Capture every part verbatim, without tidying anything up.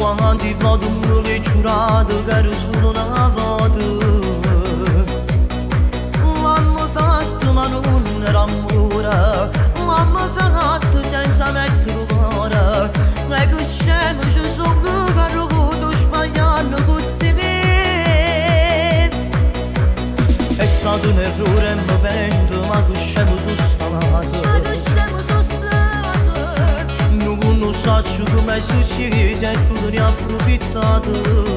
Quando vado un le giurato che sono una volta. Mamma fatto ma non era amore, mamma fatto senza mettere cuore. E che scemo ci sono che ho dovuto sbagliare con te. È stato un errore e mi pento, ma che scemo sono stato. Non so come è successo e tu ne hai approfittato.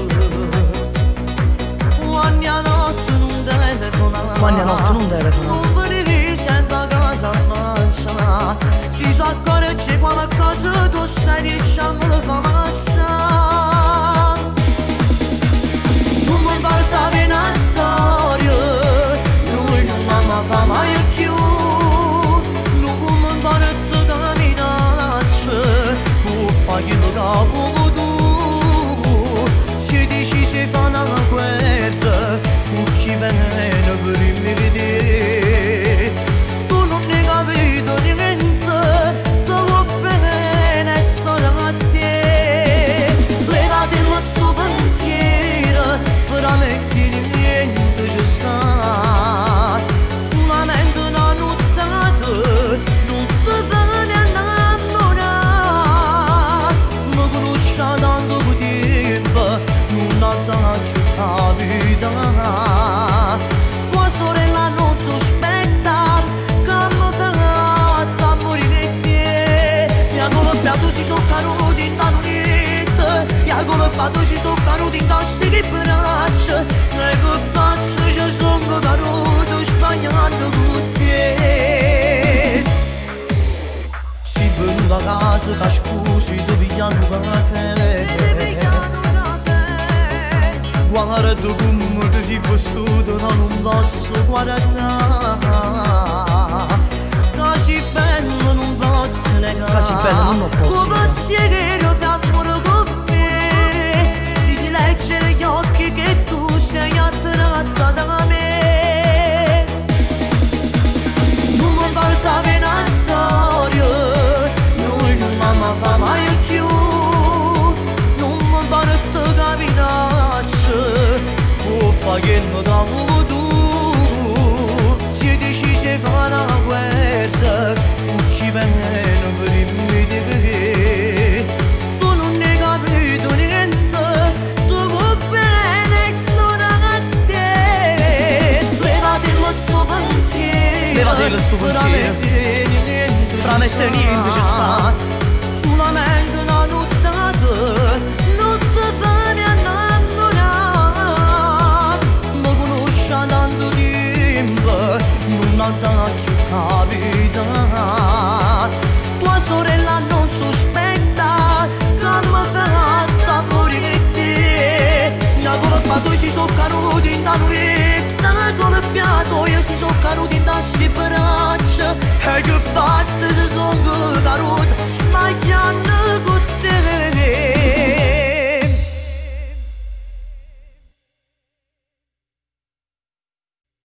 Ogni notte non telefonare, Ogni notte non telefonare. non venivi sempre a casa a mangiare. Ci so ancora c'è qualcosa tu stai dicendo la fa passare. Tu mi portavi una storia, lui non mi fa mai più. Non mi porta camminaccia, paghi lo capo tu. Se dici se fa una guerra, con chi viene per mi vedere. Tu non ne capito niente, tu vuoi bene solo a te. Levati il nostro pensiero, veramente niente ci sta. Solamente una nottata, non ti viene a innamorare. Tanto tempo non ha dato capita. Tua sorella non sospetta che mi fatta morire te. Mi ha colpiato si toccano di tannette, mi ha colpiato si toccano di tasti che braccia. E che faccio ci sono caruto sbagliando con te. Si venuta a casa da scusi ti pigliano caffè. Guarda come ti sei vestito, non posso guardare. Così bello non posso negare. Così bello non lo posso come pensiero che amore con me. Dici leggere gli occhi che tu sei attratta da me. Non mi portavi una storia, lui non mi fa mai più. Non mi porta camminaccia, o paghiamo da tu. Se decisi di fare una guerra, con chi viene per mi dire. Tu non ne capito niente, tu vuoi bene solo a te. Levati il nostro pensiero, Levati il tuo pensiero. veramente niente, Veramente niente ci sta.